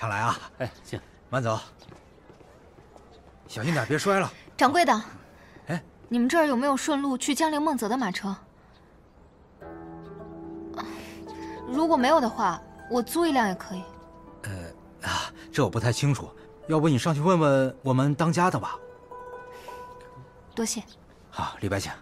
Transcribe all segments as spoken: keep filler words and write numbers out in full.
常来啊！ 哎，请慢走，小心点，别摔了。 掌柜的， 哎， 你们这儿有没有顺路去江陵孟泽的马车？如果没有的话，我租一辆也可以。 呃啊，这我不太清楚，要不你上去问问我们当家的吧。 多谢。 好，李白请。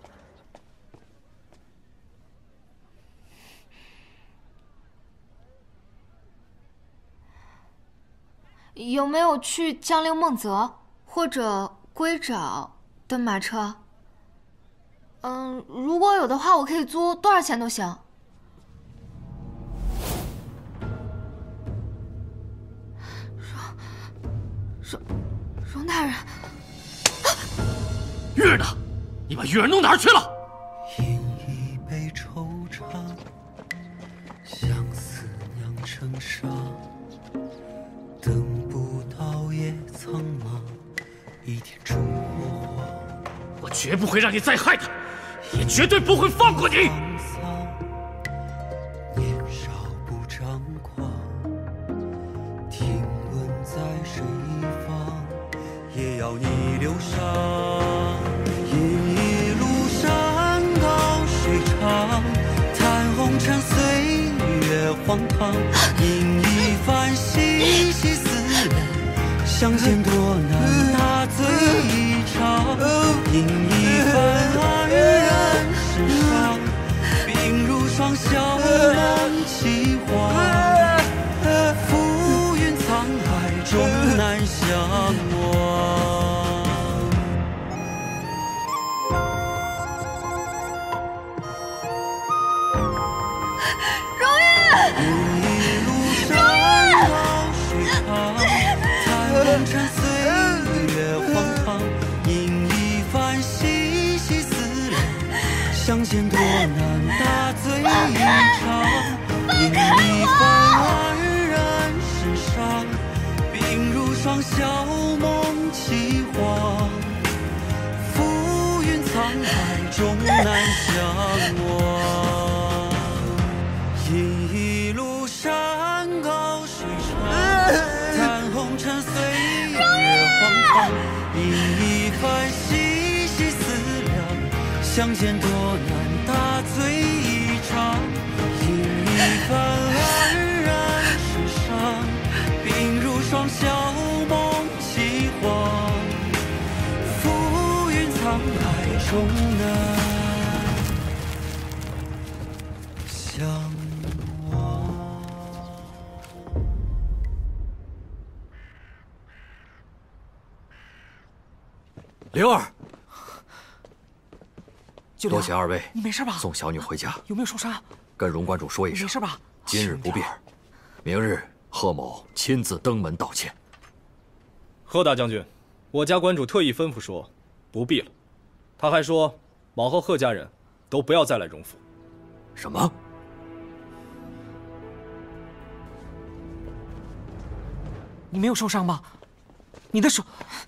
有没有去江陵孟泽或者龟爪的马车？嗯，如果有的话，我可以租，多少钱都行。荣荣荣大人， 玉儿呢？你把玉儿弄哪儿去了？ 饮一杯惆怅，相思酿成沙。 等不到也苍茫，一天烛火。 我绝不会让你再害他，也绝对不会放过你。 年少不张狂，听闻在水一方，也要你流伤。饮一路山高水长，叹红尘岁月荒唐。饮一番细细思量，相见多难，大醉一场。饮一番黯然神伤，鬓如霜，笑梦凄惶。浮云沧海终难相忘。 红尘岁月荒唐，饮一番细细思量，相见多难，大醉一场。饮一番黯然神伤，鬓如霜，笑梦凄惶。浮云沧海终难相忘。饮一路山高水长，叹红尘岁月荒唐。饮一番细细思量，相见多难，大醉一场。饮一番黯然神伤，鬓如霜，笑梦凄惶。浮云沧海终难相忘。 灵儿， 多谢二位， 你没事吧？ 送小女回家。 有没有受伤？ 跟荣馆主说一声， 没事吧？ 今日不便，明日贺某亲自登门道歉。 贺大将军，我家馆主特意吩咐说，不必了。他还说，往后贺家人都不要再来荣府。 什么？ 你没有受伤吧？你的手。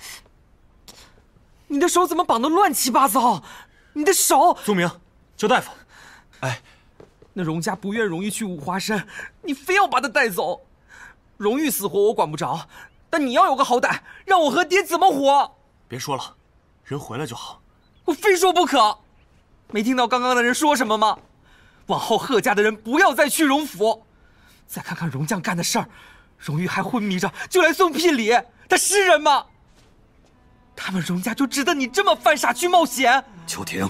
你的手怎么绑得乱七八糟？你的手！ 苏明，邱大夫。 哎，那荣家不愿荣玉去五华山，你非要把他带走。荣玉死活我管不着，但你要有个好歹，让我和爹怎么活？ 别说了，人回来就好。 我非说不可。没听到刚刚的人说什么吗？往后贺家的人不要再去荣府。再看看荣将干的事儿，荣玉还昏迷着就来送聘礼，他是人吗？ 他们荣家就值得你这么犯傻去冒险？ 秋婷，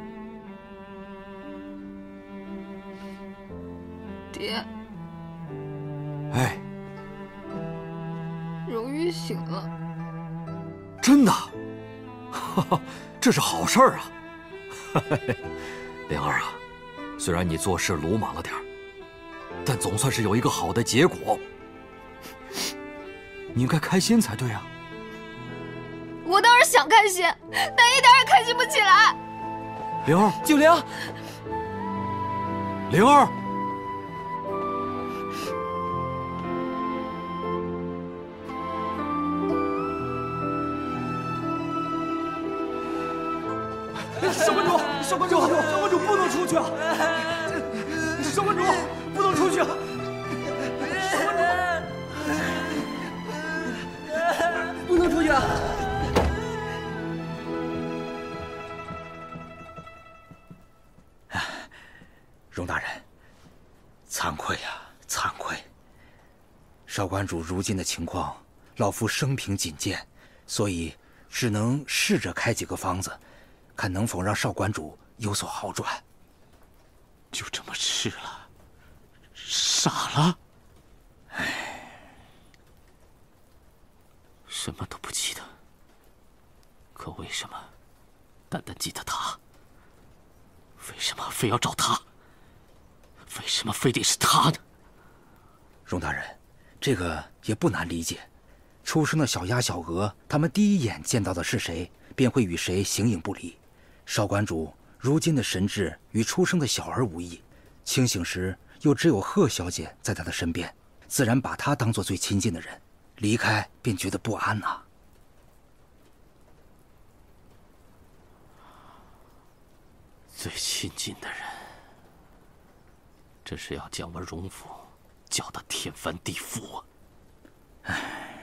爹， 哎， 荣玉醒了， 真的，哈哈，这是好事儿啊！灵儿啊，虽然你做事鲁莽了点儿，但总算是有一个好的结果，你应该开心才对啊。 我倒是想开心，但一点也开心不起来。 灵儿， 九灵， 灵儿， 少关主，少关主，少关主不能出去啊！少关主不能出去啊！少关主。 惭愧呀，惭愧！少馆主如今的情况，老夫生平仅见，所以只能试着开几个方子，看能否让少馆主有所好转。 就这么吃了，傻了？ 唉， 什么都不记得，可为什么单单记得他？为什么非要找他？为什么非得是他呢？ 荣大人，这个也不难理解。出生的小鸭、小鹅，他们第一眼见到的是谁，便会与谁形影不离。少馆主如今的神智与出生的小儿无异，清醒时又只有贺小姐在他的身边，自然把他当作最亲近的人，离开便觉得不安呐、啊。 最亲近的人，这是要将我荣府搅得天翻地覆啊！ 唉，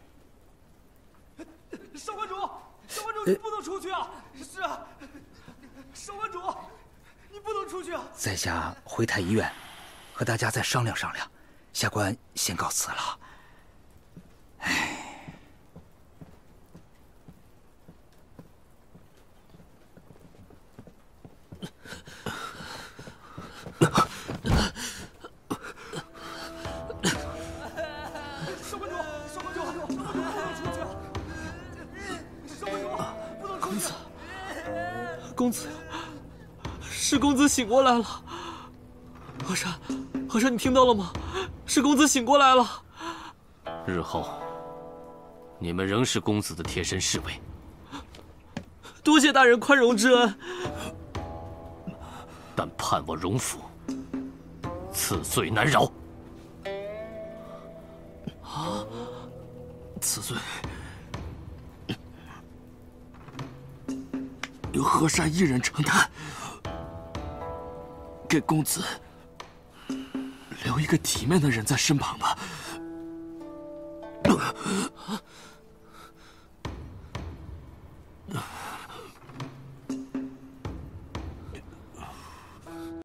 少馆主，少馆主，你不能出去啊！是啊，少馆主，你不能出去啊！ 在下回太医院，和大家再商量商量。下官先告辞了。唉。 少馆主，少馆主，少馆主，不能出去啊！少馆主，不能出去！公子，是公子醒过来了。和山，和山，你听到了吗？是公子醒过来了。 日后，你们仍是公子的贴身侍卫。 多谢大人宽容之恩。 但判我荣府，此罪难饶。 啊！此罪由和山一人承担，给公子留一个体面的人在身旁吧。